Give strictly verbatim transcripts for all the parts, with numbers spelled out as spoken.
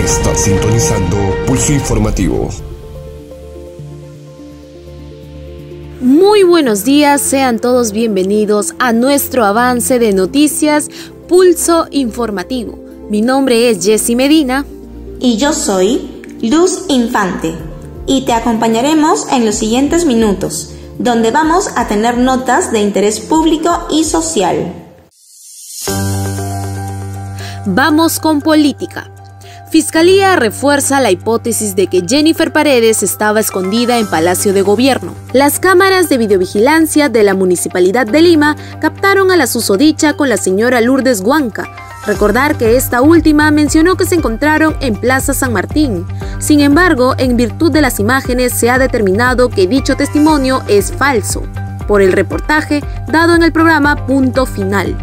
Está sintonizando Pulso Informativo. Muy buenos días, sean todos bienvenidos a nuestro avance de noticias Pulso Informativo. Mi nombre es Jessy Medina. Y yo soy Luz Infante. Y te acompañaremos en los siguientes minutos, donde vamos a tener notas de interés público y social. Vamos con política. Fiscalía refuerza la hipótesis de que Jennifer Paredes estaba escondida en Palacio de Gobierno. Las cámaras de videovigilancia de la Municipalidad de Lima captaron a la susodicha con la señora Lourdes Huanca. Recordar que esta última mencionó que se encontraron en Plaza San Martín. Sin embargo, en virtud de las imágenes se ha determinado que dicho testimonio es falso, por el reportaje dado en el programa Punto Final.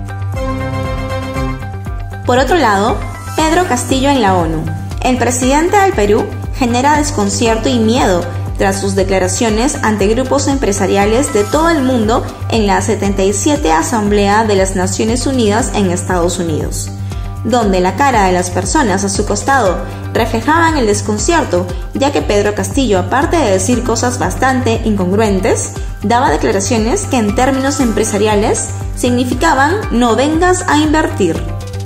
Por otro lado, Pedro Castillo en la ONU. El presidente del Perú genera desconcierto y miedo tras sus declaraciones ante grupos empresariales de todo el mundo en la setenta y siete Asamblea de las Naciones Unidas en Estados Unidos, donde la cara de las personas a su costado reflejaban el desconcierto, ya que Pedro Castillo, aparte de decir cosas bastante incongruentes, daba declaraciones que en términos empresariales significaban "no vengas a invertir".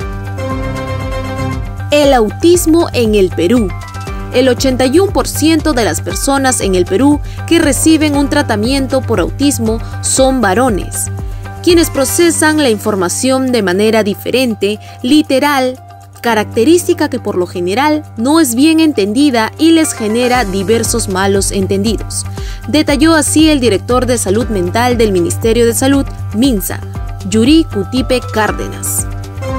El autismo en el Perú. El ochenta y uno por ciento de las personas en el Perú que reciben un tratamiento por autismo son varones, quienes procesan la información de manera diferente, literal, característica que por lo general no es bien entendida y les genera diversos malos entendidos. Detalló así el director de Salud Mental del Ministerio de Salud, MINSA, Yuri Cutipe Cárdenas.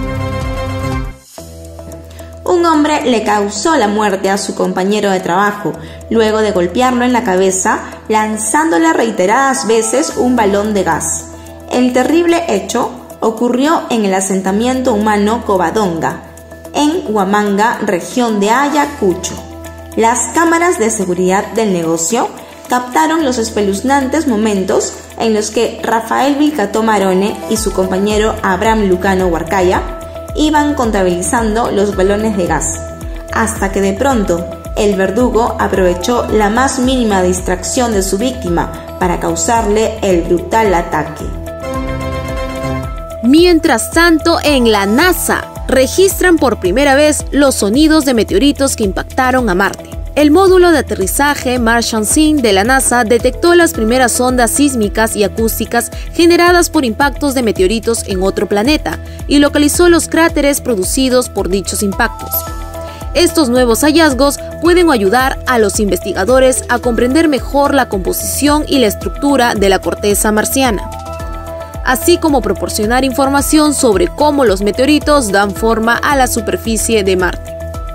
Un hombre le causó la muerte a su compañero de trabajo, luego de golpearlo en la cabeza, lanzándole reiteradas veces un balón de gas. El terrible hecho ocurrió en el asentamiento humano Covadonga, en Huamanga, región de Ayacucho. Las cámaras de seguridad del negocio captaron los espeluznantes momentos en los que Rafael Vilcató Marone y su compañero Abraham Lucano Huarcaya iban contabilizando los balones de gas, hasta que de pronto el verdugo aprovechó la más mínima distracción de su víctima para causarle el brutal ataque. Mientras tanto, en la NASA registran por primera vez los sonidos de meteoritos que impactaron a Marte. El módulo de aterrizaje Martian Scene de la NASA detectó las primeras ondas sísmicas y acústicas generadas por impactos de meteoritos en otro planeta y localizó los cráteres producidos por dichos impactos. Estos nuevos hallazgos pueden ayudar a los investigadores a comprender mejor la composición y la estructura de la corteza marciana, así como proporcionar información sobre cómo los meteoritos dan forma a la superficie de Marte.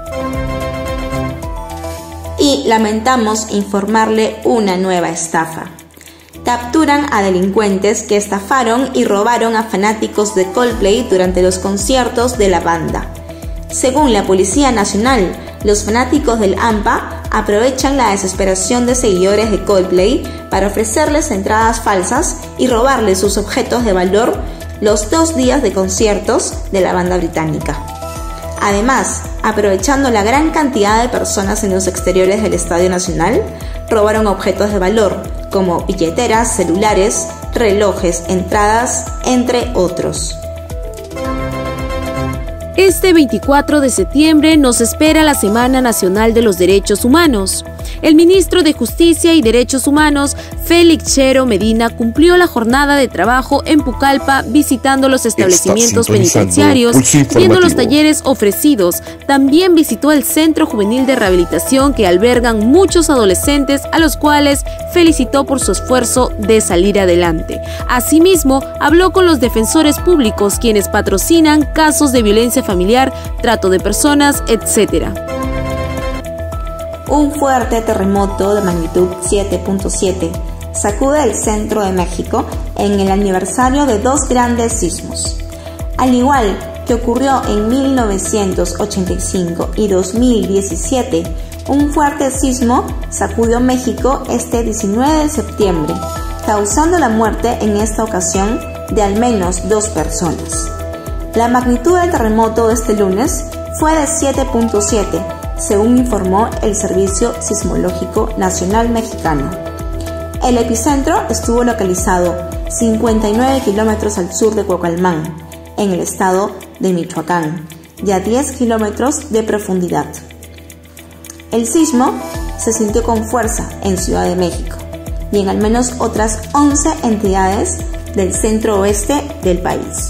Y lamentamos informarle una nueva estafa. Capturan a delincuentes que estafaron y robaron a fanáticos de Coldplay durante los conciertos de la banda. Según la Policía Nacional, los fanáticos del A M P A aprovechan la desesperación de seguidores de Coldplay para ofrecerles entradas falsas y robarles sus objetos de valor los dos días de conciertos de la banda británica. Además, aprovechando la gran cantidad de personas en los exteriores del Estadio Nacional, robaron objetos de valor como billeteras, celulares, relojes, entradas, entre otros. Este veinticuatro de septiembre nos espera la Semana Nacional de los Derechos Humanos. El ministro de Justicia y Derechos Humanos, Félix Chero Medina, cumplió la jornada de trabajo en Pucallpa visitando los establecimientos penitenciarios, viendo los talleres ofrecidos. También visitó el Centro Juvenil de Rehabilitación que albergan muchos adolescentes a los cuales felicitó por su esfuerzo de salir adelante. Asimismo, habló con los defensores públicos quienes patrocinan casos de violencia familiar, trato de personas, etcétera. Un fuerte terremoto de magnitud siete punto siete sacude el centro de México en el aniversario de dos grandes sismos. Al igual que ocurrió en mil novecientos ochenta y cinco y dos mil diecisiete, un fuerte sismo sacudió México este diecinueve de septiembre, causando la muerte en esta ocasión de al menos dos personas. La magnitud del terremoto de este lunes fue de siete punto siete, según informó el Servicio Sismológico Nacional Mexicano. El epicentro estuvo localizado cincuenta y nueve kilómetros al sur de Cuauhtémoc, en el estado de Michoacán, y a diez kilómetros de profundidad. El sismo se sintió con fuerza en Ciudad de México y en al menos otras once entidades del centro oeste del país.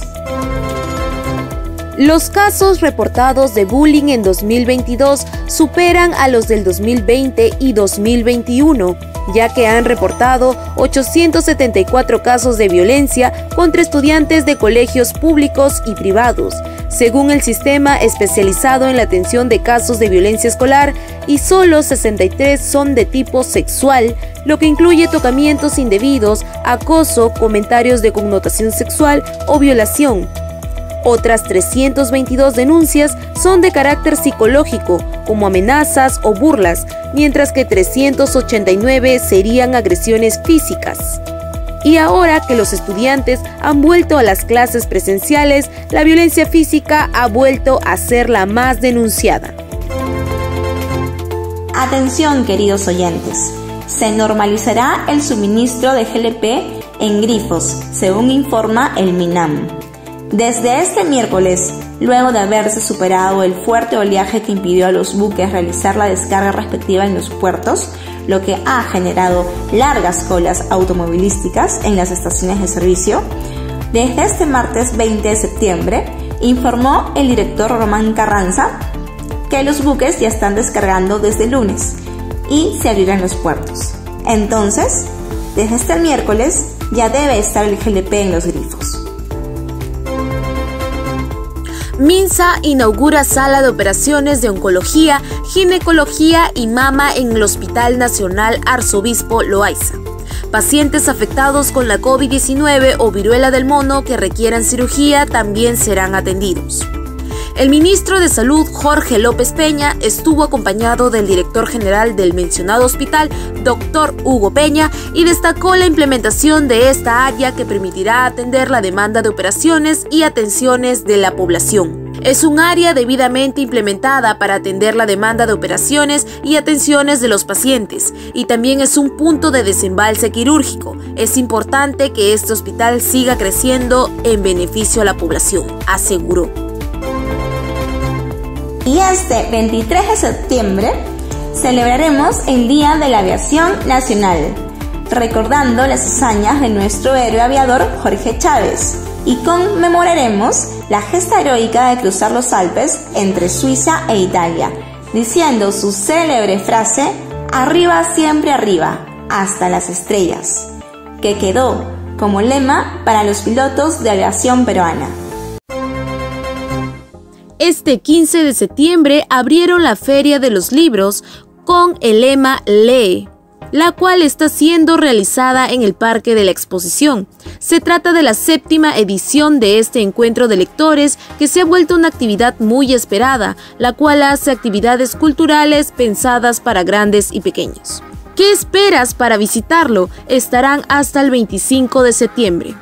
Los casos reportados de bullying en dos mil veintidós superan a los del dos mil veinte y dos mil veintiuno, ya que han reportado ochocientos setenta y cuatro casos de violencia contra estudiantes de colegios públicos y privados, según el sistema especializado en la atención de casos de violencia escolar, y solo sesenta y tres son de tipo sexual, lo que incluye tocamientos indebidos, acoso, comentarios de connotación sexual o violación. Otras trescientas veintidós denuncias son de carácter psicológico, como amenazas o burlas, mientras que trescientas ochenta y nueve serían agresiones físicas. Y ahora que los estudiantes han vuelto a las clases presenciales, la violencia física ha vuelto a ser la más denunciada. Atención, queridos oyentes, se normalizará el suministro de G L P en grifos, según informa el MINAM. Desde este miércoles, luego de haberse superado el fuerte oleaje que impidió a los buques realizar la descarga respectiva en los puertos, lo que ha generado largas colas automovilísticas en las estaciones de servicio, desde este martes veinte de septiembre, informó el director Román Carranza que los buques ya están descargando desde el lunes y se abrirán los puertos. Entonces, desde este miércoles ya debe estar el G L P en los grifos. Minsa inaugura sala de operaciones de oncología, ginecología y mama en el Hospital Nacional Arzobispo Loaiza. Pacientes afectados con la COVID diecinueve o viruela del mono que requieran cirugía también serán atendidos. El ministro de Salud, Jorge López Peña, estuvo acompañado del director general del mencionado hospital, doctor Hugo Peña, y destacó la implementación de esta área que permitirá atender la demanda de operaciones y atenciones de la población. Es un área debidamente implementada para atender la demanda de operaciones y atenciones de los pacientes, y también es un punto de desembalse quirúrgico. Es importante que este hospital siga creciendo en beneficio a la población, aseguró. Y este veintitrés de septiembre celebraremos el Día de la Aviación Nacional, recordando las hazañas de nuestro héroe aviador Jorge Chávez, y conmemoraremos la gesta heroica de cruzar los Alpes entre Suiza e Italia, diciendo su célebre frase "Arriba, siempre arriba, hasta las estrellas", que quedó como lema para los pilotos de aviación peruana. Este quince de septiembre abrieron la Feria de los Libros con el lema Lee, la cual está siendo realizada en el Parque de la Exposición. Se trata de la séptima edición de este encuentro de lectores que se ha vuelto una actividad muy esperada, la cual hace actividades culturales pensadas para grandes y pequeños. ¿Qué esperas para visitarlo? Estarán hasta el veinticinco de septiembre.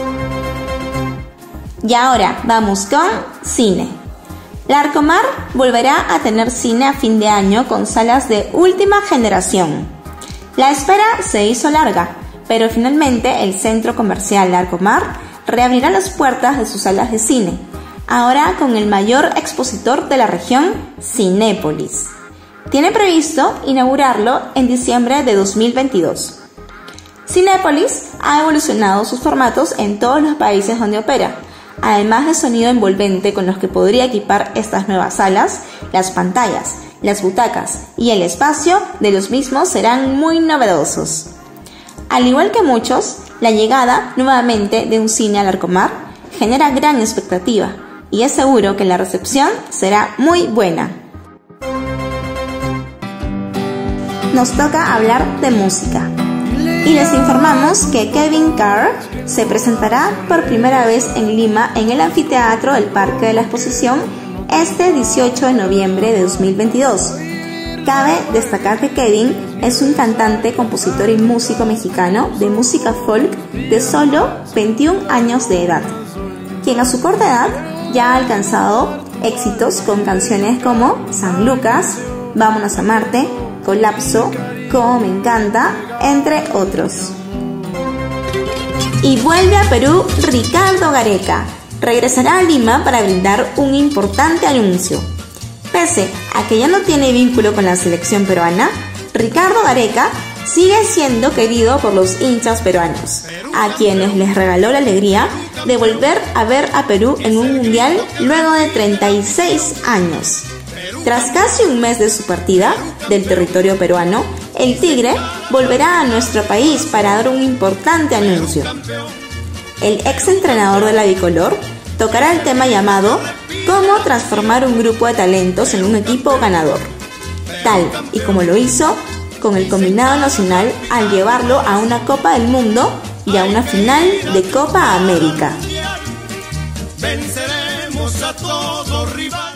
Y ahora vamos con cine. Larcomar volverá a tener cine a fin de año con salas de última generación. La espera se hizo larga, pero finalmente el centro comercial Larcomar reabrirá las puertas de sus salas de cine, ahora con el mayor expositor de la región, Cinépolis. Tiene previsto inaugurarlo en diciembre de dos mil veintidós. Cinépolis ha evolucionado sus formatos en todos los países donde opera. Además de sonido envolvente con los que podría equipar estas nuevas salas, las pantallas, las butacas y el espacio de los mismos serán muy novedosos. Al igual que muchos, la llegada nuevamente de un cine a Larcomar genera gran expectativa y es seguro que la recepción será muy buena. Nos toca hablar de música. Y les informamos que Kevin Carr se presentará por primera vez en Lima en el anfiteatro del Parque de la Exposición este dieciocho de noviembre de dos mil veintidós. Cabe destacar que Kevin es un cantante, compositor y músico mexicano de música folk de solo veintiún años de edad, quien a su corta edad ya ha alcanzado éxitos con canciones como San Lucas, Vámonos a Marte, Colapso, Como me encanta, entre otros. Y vuelve a Perú Ricardo Gareca. Regresará a Lima para brindar un importante anuncio. Pese a que ya no tiene vínculo con la selección peruana, Ricardo Gareca sigue siendo querido por los hinchas peruanos, a quienes les regaló la alegría de volver a ver a Perú en un mundial luego de treinta y seis años. Tras casi un mes de su partida del territorio peruano, el Tigre volverá a nuestro país para dar un importante anuncio. El ex entrenador de la bicolor tocará el tema llamado "Cómo transformar un grupo de talentos en un equipo ganador", tal y como lo hizo con el combinado nacional al llevarlo a una Copa del Mundo y a una final de Copa América. Venceremos a todo rival.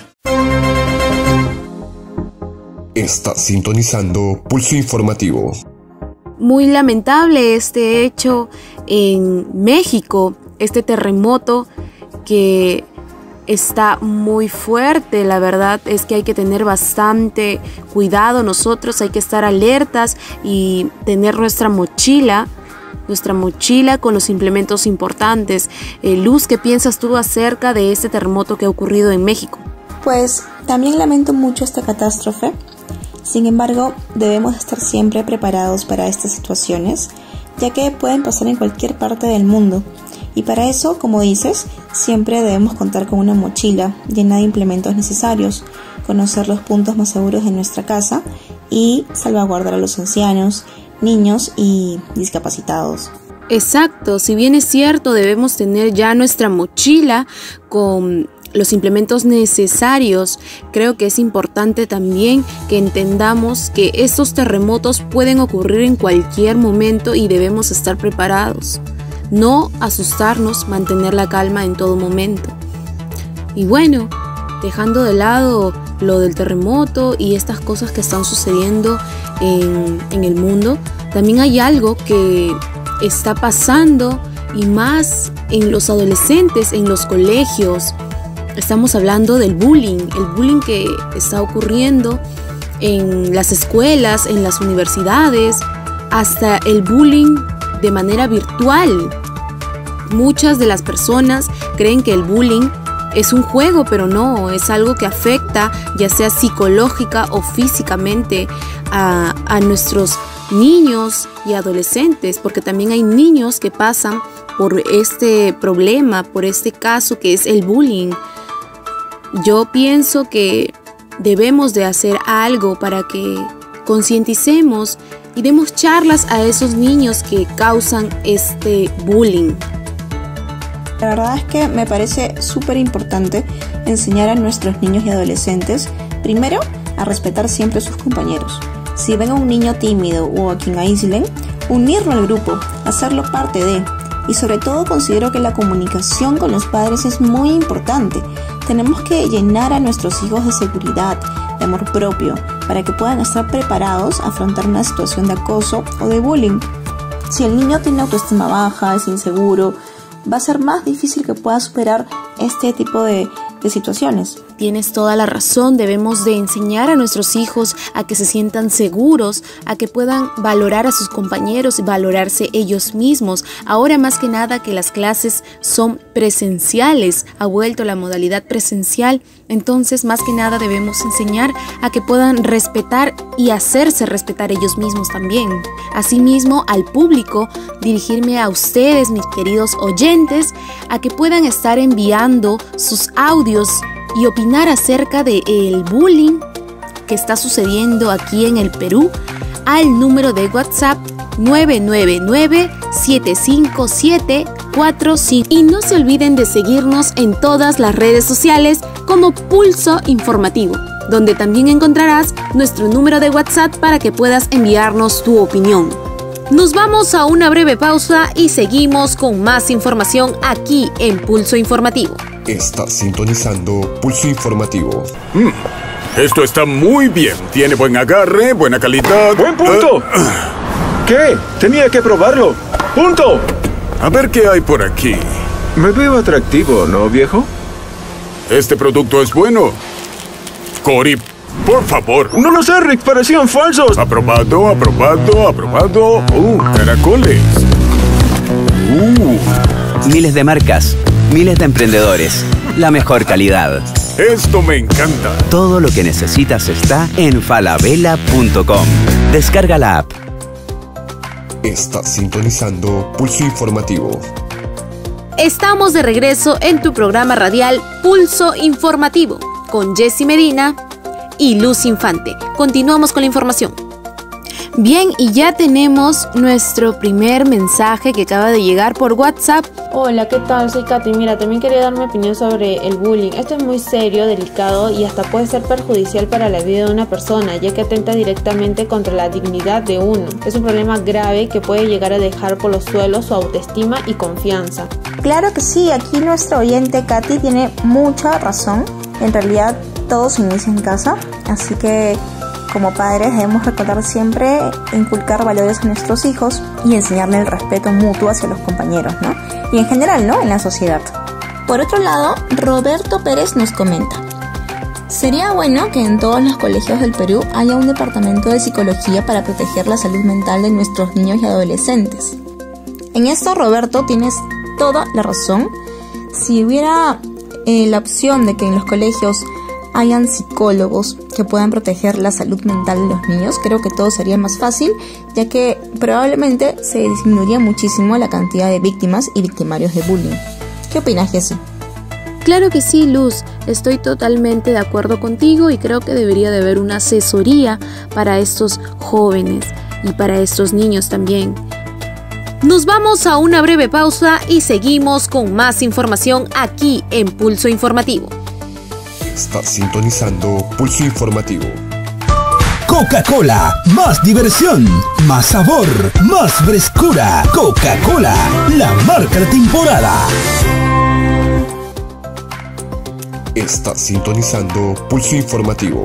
Está sintonizando Pulso Informativo. Muy lamentable este hecho en México, este terremoto que está muy fuerte. La verdad es que hay que tener bastante cuidado nosotros, hay que estar alertas y tener nuestra mochila, nuestra mochila con los implementos importantes. Eh, Luz, ¿qué piensas tú acerca de este terremoto que ha ocurrido en México? Pues también lamento mucho esta catástrofe. Sin embargo, debemos estar siempre preparados para estas situaciones, ya que pueden pasar en cualquier parte del mundo. Y para eso, como dices, siempre debemos contar con una mochila llena de implementos necesarios, conocer los puntos más seguros de nuestra casa y salvaguardar a los ancianos, niños y discapacitados. Exacto, si bien es cierto, debemos tener ya nuestra mochila con los implementos necesarios. Creo que es importante también que entendamos que estos terremotos pueden ocurrir en cualquier momento y debemos estar preparados. No asustarnos, mantener la calma en todo momento. Y bueno, dejando de lado lo del terremoto y estas cosas que están sucediendo en, en el mundo, también hay algo que está pasando y más en los adolescentes, en los colegios. Estamos hablando del bullying, el bullying que está ocurriendo en las escuelas, en las universidades, hasta el bullying de manera virtual. Muchas de las personas creen que el bullying es un juego, pero no, es algo que afecta, ya sea psicológica o físicamente, a, a nuestros niños y adolescentes, porque también hay niños que pasan por este problema, por este caso que es el bullying. Yo pienso que debemos de hacer algo para que concienticemos y demos charlas a esos niños que causan este bullying. La verdad es que me parece súper importante enseñar a nuestros niños y adolescentes, primero, a respetar siempre a sus compañeros. Si ven a un niño tímido o a quien aíslen, unirlo al grupo, hacerlo parte de. Y sobre todo considero que la comunicación con los padres es muy importante. Tenemos que llenar a nuestros hijos de seguridad, de amor propio, para que puedan estar preparados a afrontar una situación de acoso o de bullying. Si el niño tiene autoestima baja, es inseguro, va a ser más difícil que pueda superar este tipo de, de situaciones. Tienes toda la razón, debemos de enseñar a nuestros hijos a que se sientan seguros, a que puedan valorar a sus compañeros y valorarse ellos mismos. Ahora más que nada que las clases son presenciales, ha vuelto la modalidad presencial, entonces más que nada debemos enseñar a que puedan respetar y hacerse respetar ellos mismos también. Asimismo, al público, dirigirme a ustedes, mis queridos oyentes, a que puedan estar enviando sus audios y opinar acerca del bullying que está sucediendo aquí en el Perú al número de WhatsApp nueve nueve nueve, siete cinco siete, cuatro cinco. Y no se olviden de seguirnos en todas las redes sociales como Pulso Informativo, donde también encontrarás nuestro número de WhatsApp para que puedas enviarnos tu opinión. Nos vamos a una breve pausa y seguimos con más información aquí en Pulso Informativo. Está sintonizando Pulso Informativo. Mm, esto está muy bien. Tiene buen agarre, buena calidad. ¡Buen punto! Uh, ¿Qué? Tenía que probarlo. ¡Punto! A ver qué hay por aquí. Me veo atractivo, ¿no, viejo? Este producto es bueno. Cori, Por favor. No lo sé, Rick, parecían falsos. Aprobado, aprobado, aprobado. Uh, caracoles. Uh. Miles de marcas, miles de emprendedores, la mejor calidad. Esto me encanta. Todo lo que necesitas está en falabella punto com. Descarga la app. Está sintonizando Pulso Informativo. Estamos de regreso en tu programa radial Pulso Informativo con Jessy Medina y Luz Infante. Continuamos con la información. Bien, y ya tenemos nuestro primer mensaje que acaba de llegar por WhatsApp. Hola, ¿qué tal? Soy Katy. Mira, también quería dar mi opinión sobre el bullying. Esto es muy serio, delicado y hasta puede ser perjudicial para la vida de una persona, ya que atenta directamente contra la dignidad de uno. Es un problema grave que puede llegar a dejar por los suelos su autoestima y confianza. Claro que sí, aquí nuestro oyente Katy tiene mucha razón. En realidad todo se inicia en casa, así que como padres debemos recordar siempre inculcar valores a nuestros hijos y enseñarle el respeto mutuo hacia los compañeros, ¿no? Y en general, ¿no? En la sociedad. Por otro lado, Roberto Pérez nos comenta: sería bueno que en todos los colegios del Perú haya un departamento de psicología para proteger la salud mental de nuestros niños y adolescentes. En esto, Roberto, tienes toda la razón. Si hubiera eh, la opción de que en los colegios hayan psicólogos que puedan proteger la salud mental de los niños, creo que todo sería más fácil, ya que probablemente se disminuiría muchísimo la cantidad de víctimas y victimarios de bullying. ¿Qué opinas, Jessy? Claro que sí, Luz, estoy totalmente de acuerdo contigo y creo que debería de haber una asesoría para estos jóvenes y para estos niños también. Nos vamos a una breve pausa y seguimos con más información aquí en Pulso Informativo. Está sintonizando Pulso Informativo. Coca-Cola, más diversión, más sabor, más frescura. Coca-Cola, la marca de temporada. Está sintonizando Pulso Informativo.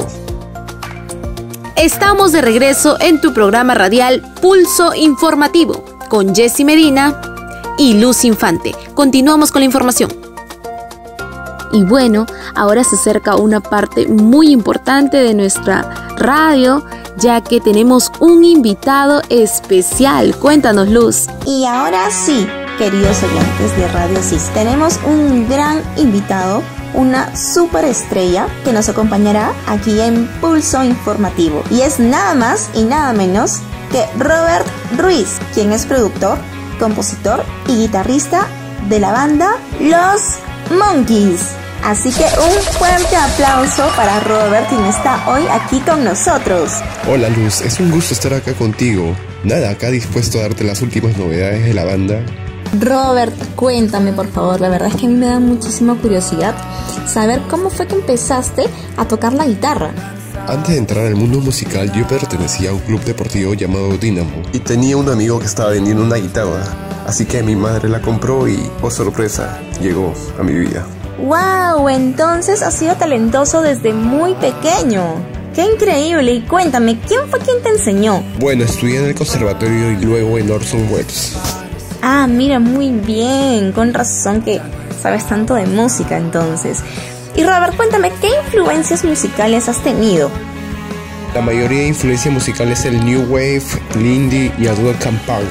Estamos de regreso en tu programa radial Pulso Informativo con Jessy Medina y Luz Infante. Continuamos con la información. Y bueno, ahora se acerca una parte muy importante de nuestra radio, ya que tenemos un invitado especial. Cuéntanos, Luz. Y ahora sí, queridos oyentes de Radio Cis, tenemos un gran invitado, una superestrella que nos acompañará aquí en Pulso Informativo. Y es nada más y nada menos que Robert Ruiz, quien es productor, compositor y guitarrista de la banda Los Monkeys. Así que un fuerte aplauso para Robert, quien está hoy aquí con nosotros. Hola Luz, es un gusto estar acá contigo. Nada, acá dispuesto a darte las últimas novedades de la banda. Robert, cuéntame por favor, la verdad es que a mí me da muchísima curiosidad saber cómo fue que empezaste a tocar la guitarra. Antes de entrar al mundo musical, yo pertenecía a un club deportivo llamado Dinamo y tenía un amigo que estaba vendiendo una guitarra. Así que mi madre la compró y, oh sorpresa, llegó a mi vida. ¡Wow! Entonces has sido talentoso desde muy pequeño. ¡Qué increíble! Y cuéntame, ¿quién fue quien te enseñó? Bueno, estudié en el conservatorio y luego en Orson Welles. Ah, mira, muy bien. Con razón que sabes tanto de música entonces. Y Robert, cuéntame, ¿qué influencias musicales has tenido? La mayoría de influencia musical es el New Wave, el Indie y el Rock and Punk.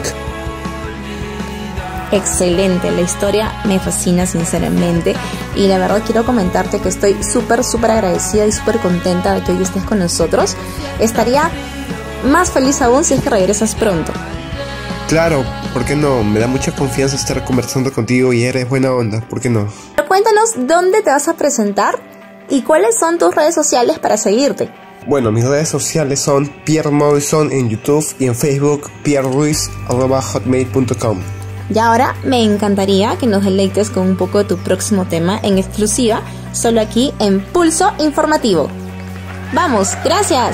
Excelente, la historia me fascina sinceramente y la verdad quiero comentarte que estoy súper súper agradecida y súper contenta de que hoy estés con nosotros. Estaría más feliz aún si es que regresas pronto. Claro, ¿por qué no? Me da mucha confianza estar conversando contigo y eres buena onda, ¿por qué no? Pero cuéntanos dónde te vas a presentar y cuáles son tus redes sociales para seguirte. Bueno, mis redes sociales son Pierre Morrison en YouTube y en Facebook pierruiz arroba hotmail punto com. Y ahora me encantaría que nos deleites con un poco de tu próximo tema en exclusiva, solo aquí en Pulso Informativo. ¡Vamos! ¡Gracias!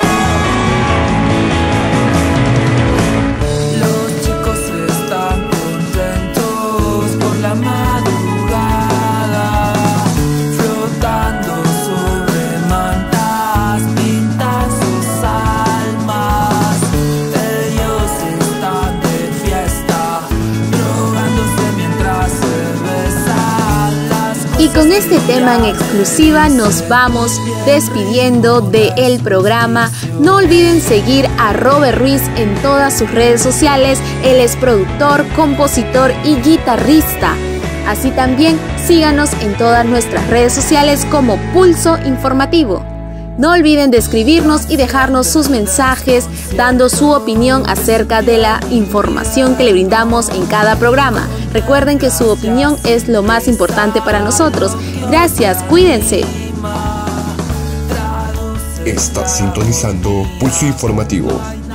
Los chicos están contentos por la madrugada, flotando sobre mantas, pintan sus almas. Ellos están de fiesta, drogándose mientras se besan las cosas. Y con este tema en exclusiva nos vamos despidiendo del programa. No olviden seguir a Robert Ruiz en todas sus redes sociales. Él es productor, compositor y guitarrista. Así también síganos en todas nuestras redes sociales como Pulso Informativo. No olviden de escribirnos y dejarnos sus mensajes dando su opinión acerca de la información que le brindamos en cada programa. Recuerden que su opinión es lo más importante para nosotros. Gracias, cuídense. Estás sintonizando Pulso Informativo.